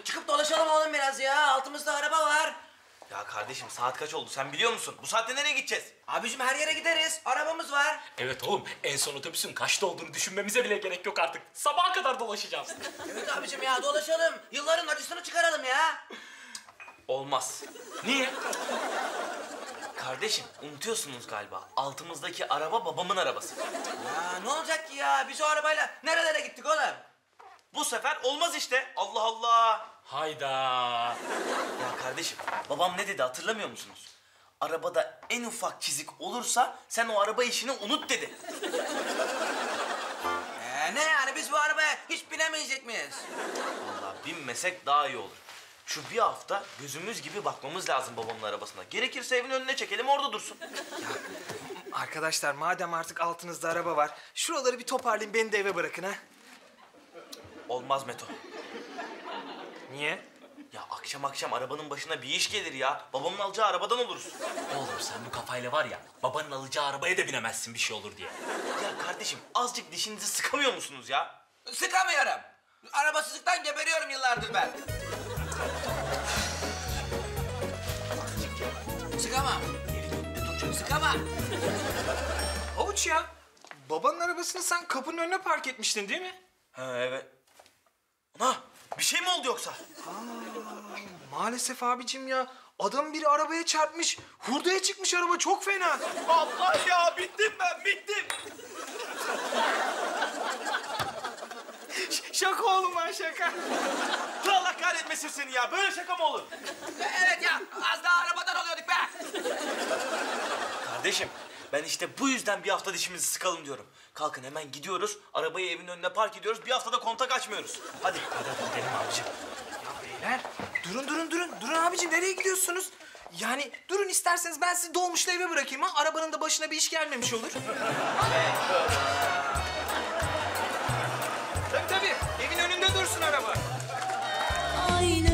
çıkıp dolaşalım oğlum biraz ya. Altımızda araba var. Ya kardeşim saat kaç oldu sen biliyor musun? Bu saatte nereye gideceğiz? Abicim her yere gideriz. Arabamız var. Evet oğlum, en son otobüsün kaçta olduğunu düşünmemize bile gerek yok artık. Sabaha kadar dolaşacağız. Evet abicim ya dolaşalım. Yılların acısını çıkaralım ya. Olmaz. Niye? Kardeşim unutuyorsunuz galiba. Altımızdaki araba babamın arabası. Ya ne olacak ki ya? Biz o arabayla nerelere gittik oğlum? Bu sefer olmaz işte. Allah Allah. Hayda. Ya kardeşim babam ne dedi hatırlamıyor musunuz? Arabada en ufak çizik olursa sen o araba işini unut dedi. Ne yani biz bu arabaya hiç binemeyecek miyiz? Vallahi binmesek daha iyi olur. Şu bir hafta gözümüz gibi bakmamız lazım babamın arabasına. Gerekirse evin önüne çekelim orada dursun. Arkadaşlar madem artık altınızda araba var, şuraları bir toparlayın, beni de eve bırakın ha. Olmaz Meto. Niye? Ya akşam arabanın başına bir iş gelir ya. Babamın alacağı arabadan oluruz. Oğlum sen bu kafayla var ya, babanın alacağı arabaya da binemezsin bir şey olur diye. Ya kardeşim azıcık dişinizi sıkamıyor musunuz ya? Sıkamıyorum. Arabasızlıktan geberiyorum yıllardır ben. Sıkamam. Sıkamam. Avuç ya, babanın arabasını sen kapının önüne park etmiştin değil mi? Ha evet. Ana bir şey mi oldu yoksa? Maalesef abicim ya, adam biri arabaya çarpmış, hurdaya çıkmış araba, çok fena. Allah ya bittim ben bittim. Şaka oğlum lan, şaka. Allah kahretmesin seni ya. Böyle şaka mı olur? Evet ya az daha arabadan oluyorduk be. Kardeşim ben işte bu yüzden bir hafta dişimizi sıkalım diyorum. Kalkın hemen gidiyoruz. Arabayı evin önüne park ediyoruz. Bir haftada kontak açmıyoruz. Hadi. Hadi gidelim abicim. Beyler, durun abicim, nereye gidiyorsunuz? Yani durun isterseniz, ben sizi dolmuşla eve bırakayım ha. Arabanın da başına bir iş gelmemiş olur. Tabii, evin önünde dursun araba. Aynı